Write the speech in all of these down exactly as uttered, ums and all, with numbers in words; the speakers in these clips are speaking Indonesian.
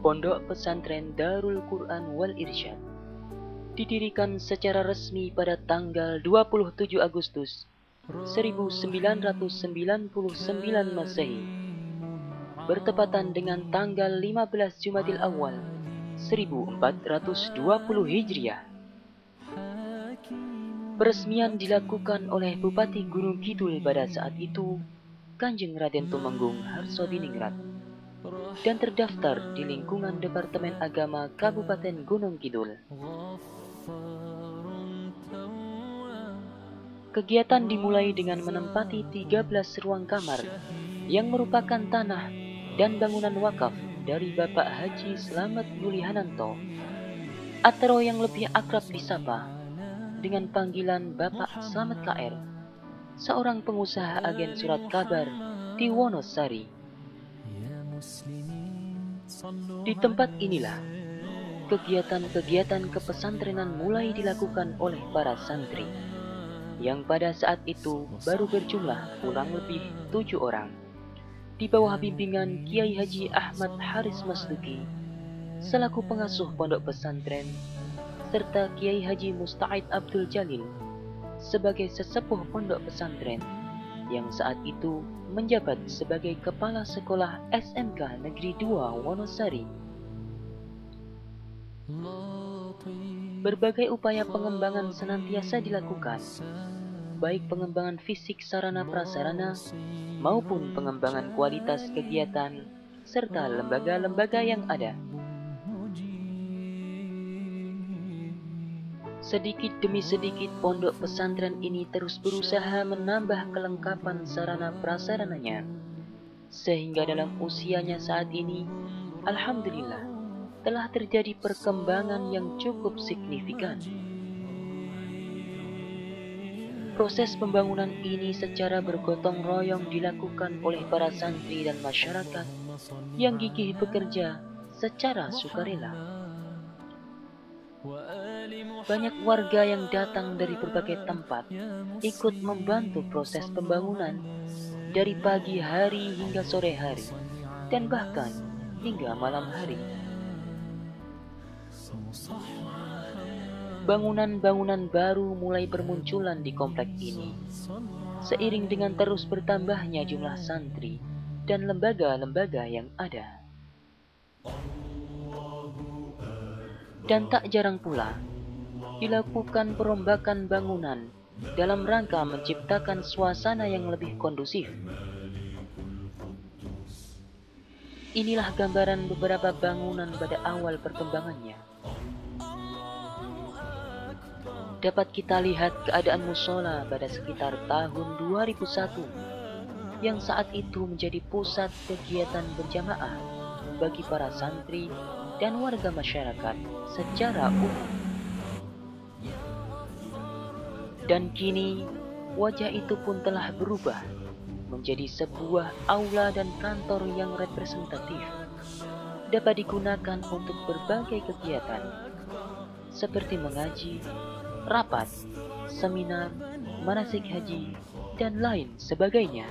Pondok Pesantren Darul Quran Wal Irsyad didirikan secara resmi pada tanggal dua puluh tujuh Agustus seribu sembilan ratus sembilan puluh sembilan Masehi, bertepatan dengan tanggal lima belas Jumadil Awal seribu empat ratus dua puluh Hijriah. Peresmian dilakukan oleh Bupati Gunung Kidul pada saat itu, Kanjeng Raden Tumenggung Harsodiningrat, dan terdaftar di lingkungan Departemen Agama Kabupaten Gunung Kidul. Kegiatan dimulai dengan menempati tiga belas ruang kamar yang merupakan tanah dan bangunan wakaf dari Bapak Haji Slamet Yulihananto, atau yang lebih akrab disapa dengan panggilan Bapak Slamet K R, seorang pengusaha agen surat kabar di Wonosari. Di tempat inilah kegiatan-kegiatan kepesantrenan mulai dilakukan oleh para santri, yang pada saat itu baru berjumlah kurang lebih tujuh orang, di bawah bimbingan Kiai Haji Ahmad Haris Masduki selaku pengasuh pondok pesantren, serta Kiai Haji Musta'id Abdul Jalil sebagai sesepuh pondok pesantren yang saat itu menjabat sebagai kepala sekolah S M K Negeri dua Wonosari. Berbagai upaya pengembangan senantiasa dilakukan, baik pengembangan fisik sarana prasarana maupun pengembangan kualitas kegiatan serta lembaga-lembaga yang ada. Sedikit demi sedikit pondok pesantren ini terus berusaha menambah kelengkapan sarana prasarananya, sehingga dalam usianya saat ini, alhamdulillah, telah terjadi perkembangan yang cukup signifikan. Proses pembangunan ini secara bergotong royong dilakukan oleh para santri dan masyarakat yang gigih bekerja secara sukarela. Banyak warga yang datang dari berbagai tempat ikut membantu proses pembangunan dari pagi hari hingga sore hari, dan bahkan hingga malam hari. Bangunan-bangunan baru mulai bermunculan di komplek ini, seiring dengan terus bertambahnya jumlah santri dan lembaga-lembaga yang ada. Dan tak jarang pula dilakukan perombakan bangunan dalam rangka menciptakan suasana yang lebih kondusif. Inilah gambaran beberapa bangunan pada awal perkembangannya. Dapat kita lihat keadaan musola pada sekitar tahun dua ribu satu, yang saat itu menjadi pusat kegiatan berjamaah bagi para santri dan warga masyarakat secara umum. Dan kini wajah itu pun telah berubah menjadi sebuah aula dan kantor yang representatif, dapat digunakan untuk berbagai kegiatan seperti mengaji, rapat, seminar, manasik haji, dan lain sebagainya.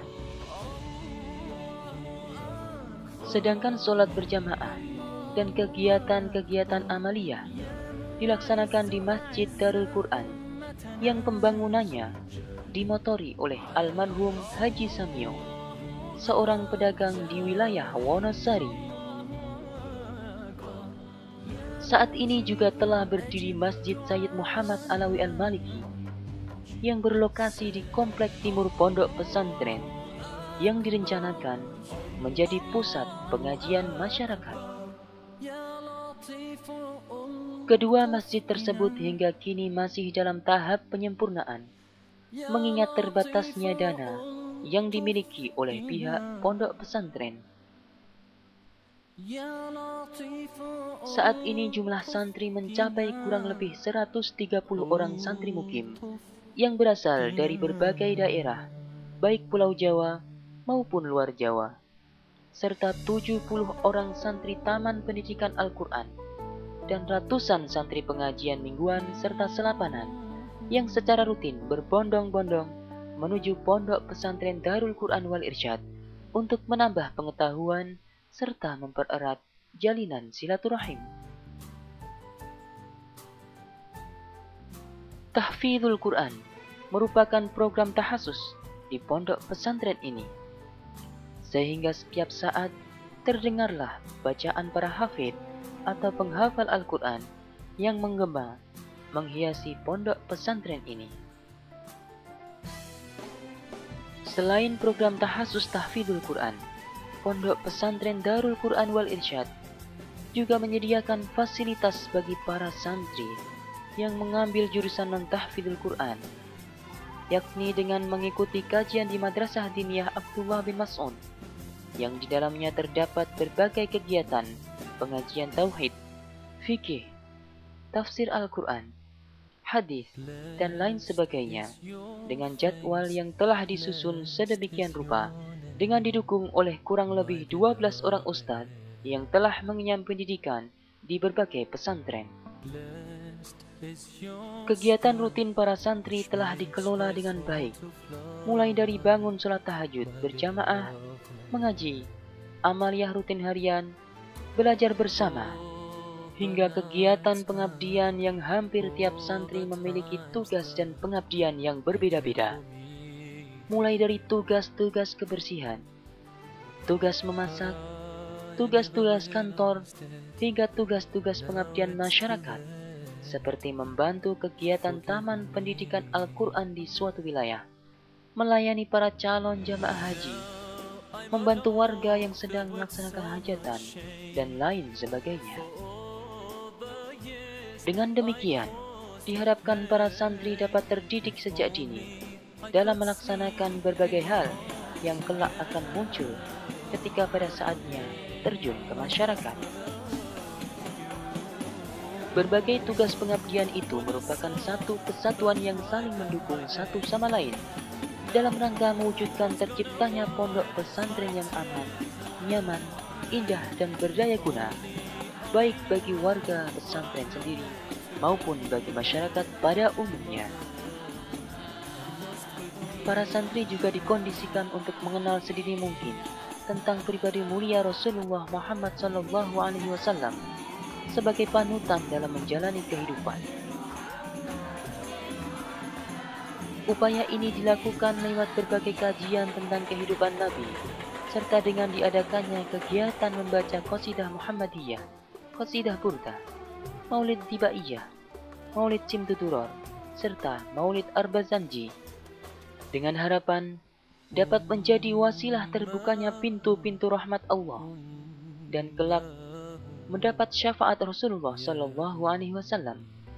Sedangkan sholat berjamaah dan kegiatan-kegiatan amaliyah dilaksanakan di Masjid Darul Quran yang pembangunannya dimotori oleh almarhum Haji Samio, seorang pedagang di wilayah Wonosari. Saat ini juga telah berdiri Masjid Sayyid Muhammad Alawi Al-Maliki yang berlokasi di komplek timur pondok pesantren yang direncanakan menjadi pusat pengajian masyarakat. Kedua masjid tersebut hingga kini masih dalam tahap penyempurnaan, mengingat terbatasnya dana yang dimiliki oleh pihak pondok pesantren. Saat ini jumlah santri mencapai kurang lebih seratus tiga puluh orang santri mukim yang berasal dari berbagai daerah, baik Pulau Jawa maupun luar Jawa, serta tujuh puluh orang santri Taman Pendidikan Al-Quran dan ratusan santri pengajian mingguan serta selapanan yang secara rutin berbondong-bondong menuju pondok pesantren Darul Quran Wal Irsyad untuk menambah pengetahuan serta mempererat jalinan silaturahim. Tahfidzul Quran merupakan program tahasus di pondok pesantren ini, sehingga setiap saat terdengarlah bacaan para hafidz atau penghafal Al-Quran yang menggema menghiasi pondok pesantren ini. Selain program tahasus tahfidzul Quran, pondok pesantren Darul Quran wal Irsyad juga menyediakan fasilitas bagi para santri yang mengambil jurusan non-tahfidzul Quran, yakni dengan mengikuti kajian di Madrasah Diniyah Abdullah bin Mas'ud, yang di dalamnya terdapat berbagai kegiatan pengajian tauhid, fikih, tafsir Al-Quran, hadis, dan lain sebagainya, dengan jadwal yang telah disusun sedemikian rupa, dengan didukung oleh kurang lebih dua belas orang ustadz yang telah mengenyam pendidikan di berbagai pesantren. Kegiatan rutin para santri telah dikelola dengan baik, mulai dari bangun sholat tahajud berjamaah, mengaji, amaliyah rutin harian, belajar bersama, hingga kegiatan pengabdian yang hampir tiap santri memiliki tugas dan pengabdian yang berbeda-beda. Mulai dari tugas-tugas kebersihan, tugas memasak, tugas-tugas kantor, hingga tugas-tugas pengabdian masyarakat, seperti membantu kegiatan Taman Pendidikan Al-Quran di suatu wilayah, melayani para calon jamaah haji, membantu warga yang sedang melaksanakan hajatan, dan lain sebagainya. Dengan demikian, diharapkan para santri dapat terdidik sejak dini dalam melaksanakan berbagai hal yang kelak akan muncul ketika pada saatnya terjun ke masyarakat. Berbagai tugas pengabdian itu merupakan satu kesatuan yang saling mendukung satu sama lain dalam rangka mewujudkan terciptanya pondok pesantren yang aman, nyaman, indah, dan berdaya guna, baik bagi warga pesantren sendiri maupun bagi masyarakat pada umumnya. Para santri juga dikondisikan untuk mengenal sedini mungkin tentang pribadi mulia Rasulullah Muhammad sallallahu alaihi wasallam sebagai panutan dalam menjalani kehidupan. Upaya ini dilakukan lewat berbagai kajian tentang kehidupan Nabi, serta dengan diadakannya kegiatan membaca qasidah Muhammadiyah, qasidah Burdah, Maulid Tibaiyah, Maulid Cimtuduror, serta Maulid Arbazanji, dengan harapan dapat menjadi wasilah terbukanya pintu-pintu rahmat Allah dan kelak mendapat syafaat Rasulullah Sallallahu Alaihi Wasallam.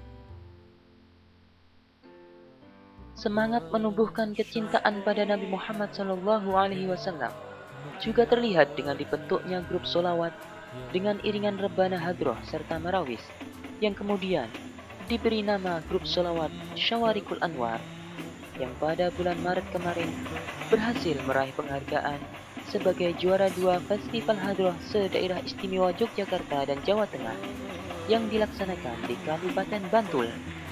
Semangat menumbuhkan kecintaan pada Nabi Muhammad Sallallahu Alaihi Wasallam juga terlihat dengan dibentuknya grup solawat dengan iringan rebana hadroh serta marawis, yang kemudian diberi nama grup solawat Syawarikul Anwar, yang pada bulan Maret kemarin berhasil meraih penghargaan sebagai juara dua Festival Hadroh se-Daerah Istimewa Yogyakarta dan Jawa Tengah yang dilaksanakan di Kabupaten Bantul.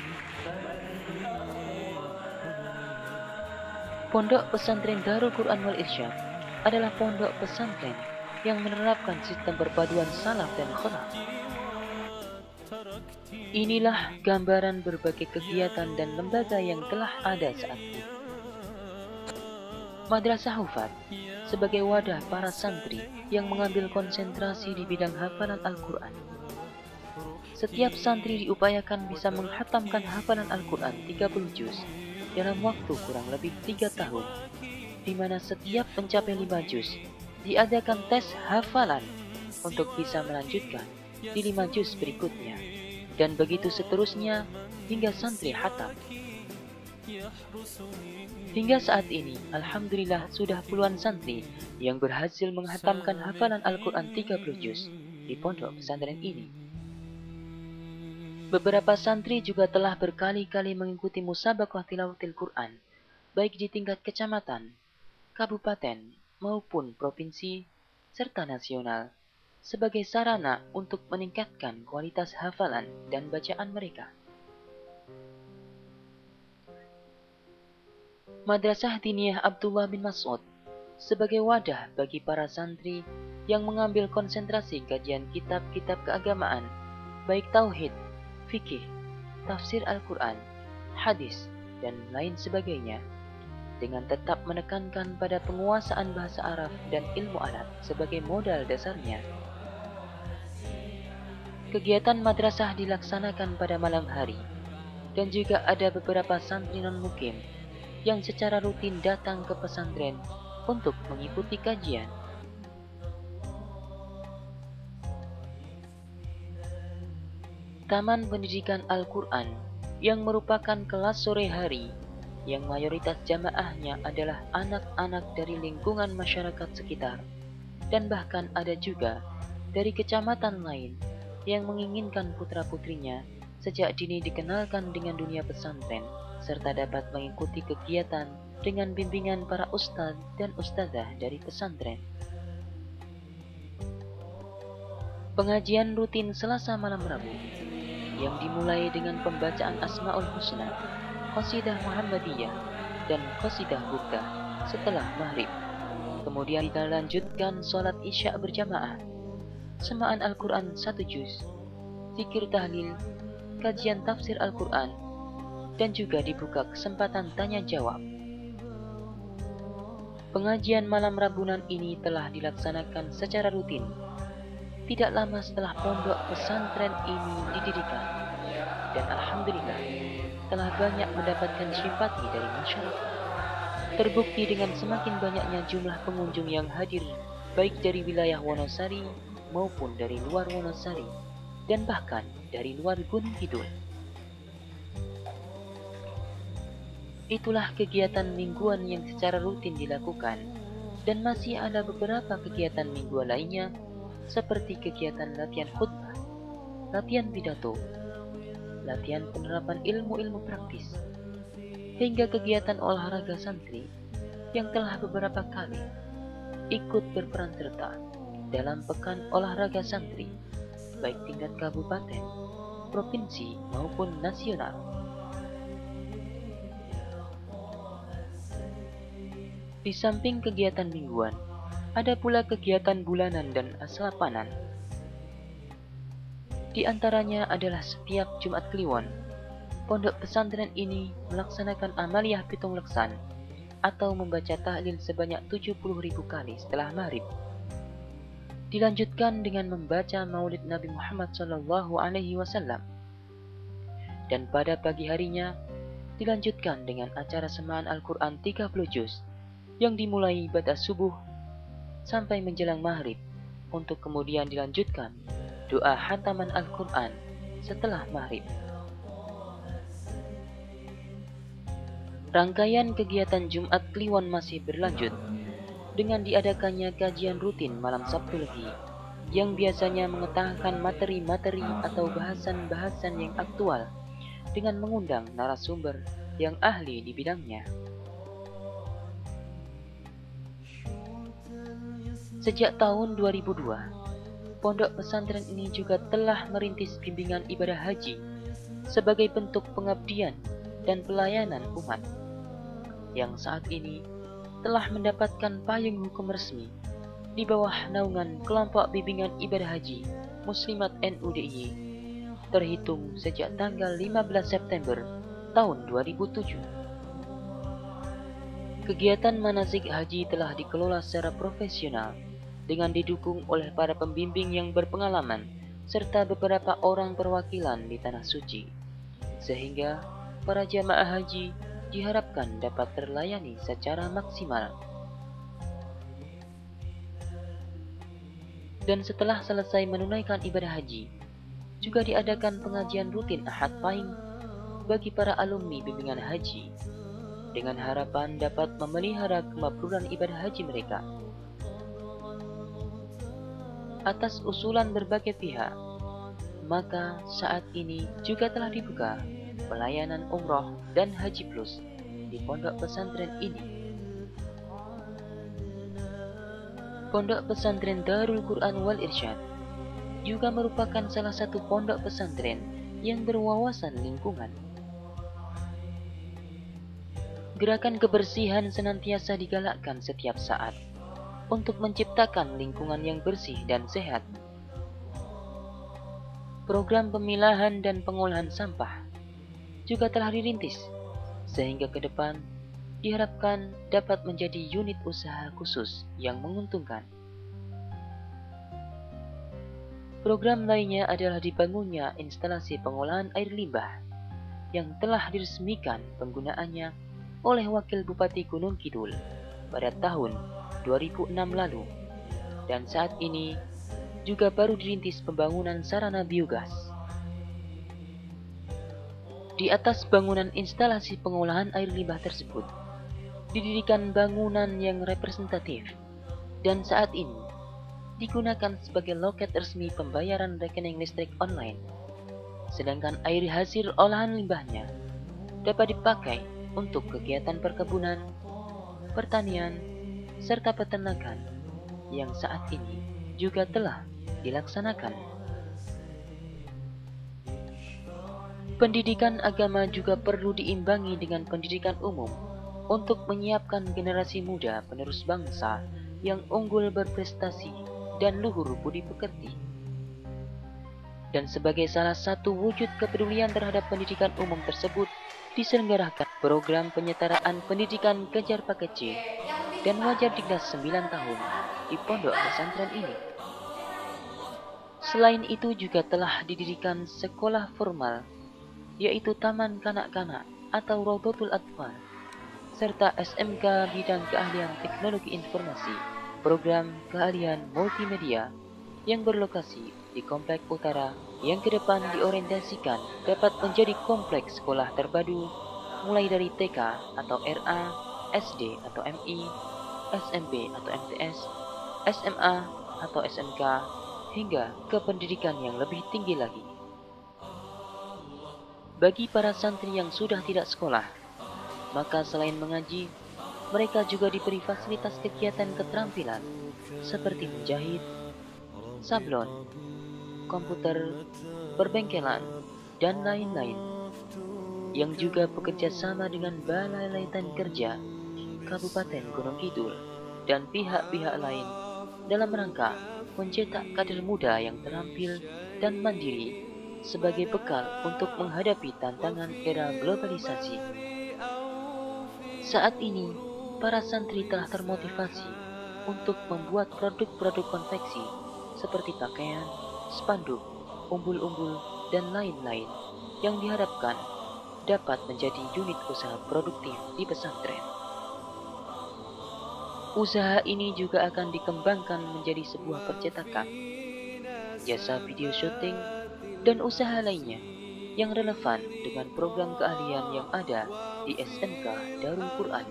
Pondok Pesantren Darul Quran wal Irsyad adalah pondok pesantren yang menerapkan sistem perpaduan salaf dan khalaf. Inilah gambaran berbagai kegiatan dan lembaga yang telah ada saat ini. Madrasah Hufat sebagai wadah para santri yang mengambil konsentrasi di bidang hafalan Al-Quran. Setiap santri diupayakan bisa menghatamkan hafalan Al-Quran tiga puluh juz dalam waktu kurang lebih tiga tahun, di mana setiap mencapai lima juz diadakan tes hafalan untuk bisa melanjutkan di lima juz berikutnya, dan begitu seterusnya hingga santri hatam. Hingga saat ini, alhamdulillah sudah puluhan santri yang berhasil menghatamkan hafalan Al-Quran tiga puluh juz di pondok pesantren ini. Beberapa santri juga telah berkali-kali mengikuti musabaqah tilawatil Quran, baik di tingkat kecamatan, kabupaten, maupun provinsi, serta nasional, sebagai sarana untuk meningkatkan kualitas hafalan dan bacaan mereka. Madrasah Diniyah Abdullah bin Mas'ud sebagai wadah bagi para santri yang mengambil konsentrasi kajian kitab-kitab keagamaan, baik tauhid, fikih, tafsir Al-Quran, hadis, dan lain sebagainya, dengan tetap menekankan pada penguasaan bahasa Arab dan ilmu alat sebagai modal dasarnya. Kegiatan madrasah dilaksanakan pada malam hari, dan juga ada beberapa santri non-mukim yang secara rutin datang ke pesantren untuk mengikuti kajian. Taman Pendidikan Al-Quran yang merupakan kelas sore hari yang mayoritas jamaahnya adalah anak-anak dari lingkungan masyarakat sekitar, dan bahkan ada juga dari kecamatan lain yang menginginkan putra-putrinya sejak dini dikenalkan dengan dunia pesantren, serta dapat mengikuti kegiatan dengan bimbingan para ustadz dan ustadzah dari pesantren. Pengajian rutin Selasa malam Rabu yang dimulai dengan pembacaan Asmaul Husna, Qasidah Muhammadiyah, dan Qasidah Burdah setelah maghrib. Kemudian dilanjutkan sholat isya berjamaah, semaan Al-Quran satu juz, zikir tahlil, kajian tafsir Al-Quran, dan juga dibuka kesempatan tanya jawab. Pengajian malam Rabunan ini telah dilaksanakan secara rutin tidak lama setelah pondok pesantren ini didirikan, dan alhamdulillah telah banyak mendapatkan simpati dari masyarakat. Terbukti dengan semakin banyaknya jumlah pengunjung yang hadir, baik dari wilayah Wonosari maupun dari luar Wonosari, dan bahkan dari luar Gunung Kidul. Itulah kegiatan mingguan yang secara rutin dilakukan, dan masih ada beberapa kegiatan mingguan lainnya seperti kegiatan latihan khutbah, latihan pidato, latihan penerapan ilmu-ilmu praktis, hingga kegiatan olahraga santri yang telah beberapa kali ikut berperan serta dalam pekan olahraga santri, baik tingkat kabupaten, provinsi, maupun nasional. Di samping kegiatan mingguan, ada pula kegiatan bulanan dan aslapanan. Di antaranya adalah setiap Jumat Kliwon, pondok pesantren ini melaksanakan amaliyah pitung leksan atau membaca tahlil sebanyak tujuh puluh ribu kali setelah maghrib. Dilanjutkan dengan membaca maulid Nabi Muhammad shallallahu alaihi wasallam. Dan pada pagi harinya dilanjutkan dengan acara semaan Al-Quran tiga puluh juz yang dimulai pada subuh sampai menjelang maghrib, untuk kemudian dilanjutkan doa khataman Al-Quran setelah maghrib. Rangkaian kegiatan Jumat Kliwon masih berlanjut dengan diadakannya kajian rutin malam Sabtu Legi yang biasanya mengetahui materi-materi atau bahasan-bahasan yang aktual dengan mengundang narasumber yang ahli di bidangnya. Sejak tahun dua ribu dua, pondok pesantren ini juga telah merintis bimbingan ibadah haji sebagai bentuk pengabdian dan pelayanan umat, yang saat ini telah mendapatkan payung hukum resmi di bawah naungan kelompok bimbingan ibadah haji Muslimat N U D I Y terhitung sejak tanggal lima belas September tahun dua ribu tujuh. Kegiatan manasik haji telah dikelola secara profesional dengan didukung oleh para pembimbing yang berpengalaman serta beberapa orang perwakilan di Tanah Suci, sehingga para jamaah haji diharapkan dapat terlayani secara maksimal. Dan setelah selesai menunaikan ibadah haji, juga diadakan pengajian rutin Ahad Pahing bagi para alumni bimbingan haji, dengan harapan dapat memelihara kemakburan ibadah haji mereka. Atas usulan berbagai pihak, maka saat ini juga telah dibuka pelayanan umroh dan haji plus di pondok pesantren ini. Pondok pesantren Darul Quran wal Irsyad juga merupakan salah satu pondok pesantren yang berwawasan lingkungan. Gerakan kebersihan senantiasa digalakkan setiap saat, untuk menciptakan lingkungan yang bersih dan sehat. Program pemilahan dan pengolahan sampah juga telah dirintis, sehingga ke depan diharapkan dapat menjadi unit usaha khusus yang menguntungkan. Program lainnya adalah dibangunnya instalasi pengolahan air limbah yang telah diresmikan penggunaannya oleh Wakil Bupati Gunung Kidul pada tahun dua ribu enam lalu, dan saat ini juga baru dirintis pembangunan sarana biogas. Di atas bangunan instalasi pengolahan air limbah tersebut didirikan bangunan yang representatif dan saat ini digunakan sebagai loket resmi pembayaran rekening listrik online. Sedangkan air hasil olahan limbahnya dapat dipakai untuk kegiatan perkebunan, pertanian, serta peternakan yang saat ini juga telah dilaksanakan. Pendidikan agama juga perlu diimbangi dengan pendidikan umum untuk menyiapkan generasi muda penerus bangsa yang unggul berprestasi dan luhur budi pekerti. Dan sebagai salah satu wujud kepedulian terhadap pendidikan umum tersebut, diselenggarakan program penyetaraan pendidikan kejar paket C dan wajar di kelas sembilan tahun di pondok pesantren ini. Selain itu juga telah didirikan sekolah formal, yaitu Taman Kanak-Kanak atau Raudhatul Atfal, serta S M K bidang keahlian teknologi informasi, program keahlian multimedia yang berlokasi di Komplek Utara yang ke depan diorientasikan dapat menjadi kompleks sekolah terpadu mulai dari T K atau R A, S D atau M I, S M P atau M T S, S M A atau S M K, hingga ke pendidikan yang lebih tinggi lagi. Bagi para santri yang sudah tidak sekolah, maka selain mengaji, mereka juga diberi fasilitas kegiatan keterampilan seperti menjahit, sablon, komputer, perbengkelan, dan lain-lain, yang juga bekerja sama dengan Balai Latihan Kerja Kabupaten Gunung Kidul dan pihak-pihak lain dalam rangka mencetak kader muda yang terampil dan mandiri sebagai bekal untuk menghadapi tantangan era globalisasi. Saat ini, para santri telah termotivasi untuk membuat produk-produk konveksi seperti pakaian, spanduk, umbul-umbul, dan lain-lain yang diharapkan dapat menjadi unit usaha produktif di pesantren. Usaha ini juga akan dikembangkan menjadi sebuah percetakan, jasa video syuting, dan usaha lainnya yang relevan dengan program keahlian yang ada di S M K Darul Quran.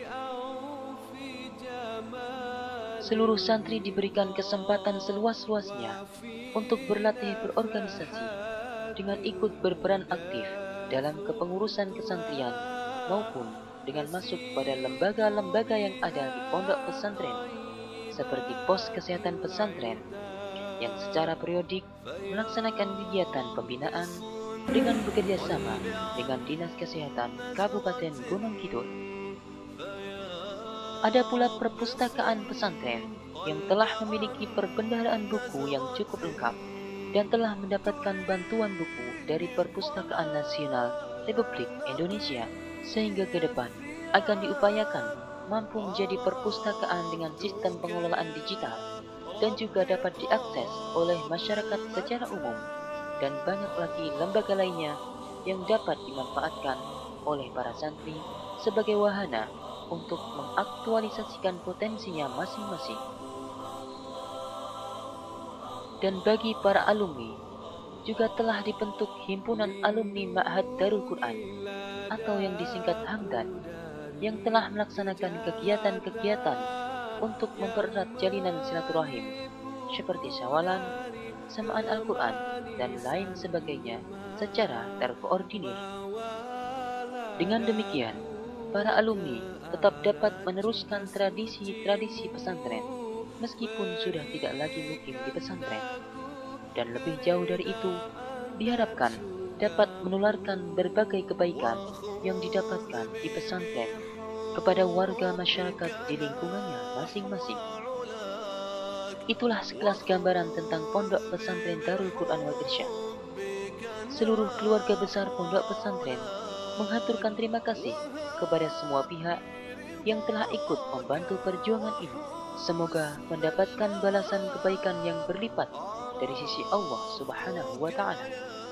Seluruh santri diberikan kesempatan seluas-luasnya untuk berlatih berorganisasi dengan ikut berperan aktif dalam kepengurusan kesantrian maupun dengan masuk pada lembaga-lembaga yang ada di pondok pesantren seperti pos kesehatan pesantren yang secara periodik melaksanakan kegiatan pembinaan dengan bekerja sama dengan Dinas Kesehatan Kabupaten Gunung Kidul. Ada pula perpustakaan pesantren yang telah memiliki perbendaharaan buku yang cukup lengkap dan telah mendapatkan bantuan buku dari Perpustakaan Nasional Republik Indonesia, sehingga ke depan akan diupayakan mampu menjadi perpustakaan dengan sistem pengelolaan digital dan juga dapat diakses oleh masyarakat secara umum, dan banyak lagi lembaga lainnya yang dapat dimanfaatkan oleh para santri sebagai wahana untuk mengaktualisasikan potensinya masing-masing. Dan bagi para alumni, juga telah dibentuk Himpunan Alumni Ma'had Darul Quran atau yang disingkat Hamdan, yang telah melaksanakan kegiatan-kegiatan untuk mempererat jalinan silaturahim seperti syawalan, samaan Al-Quran, dan lain sebagainya secara terkoordinir. Dengan demikian, para alumni tetap dapat meneruskan tradisi-tradisi pesantren meskipun sudah tidak lagi mukim di pesantren. Dan lebih jauh dari itu, diharapkan dapat menularkan berbagai kebaikan yang didapatkan di pesantren kepada warga masyarakat di lingkungannya masing-masing. Itulah sekelas gambaran tentang Pondok Pesantren Darul Quran wal Irsyad. Seluruh keluarga besar Pondok Pesantren menghaturkan terima kasih kepada semua pihak yang telah ikut membantu perjuangan ini. Semoga mendapatkan balasan kebaikan yang berlipat dari sisi Allah Subhanahu wa Ta'ala.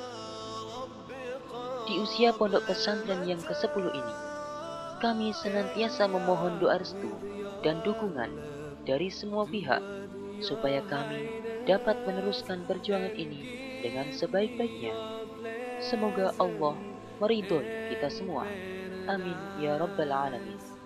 Di usia pondok pesantren yang kesepuluh ini, kami senantiasa memohon doa restu dan dukungan dari semua pihak supaya kami dapat meneruskan perjuangan ini dengan sebaik-baiknya. Semoga Allah meridhoi kita semua. Amin ya rabbal alamin.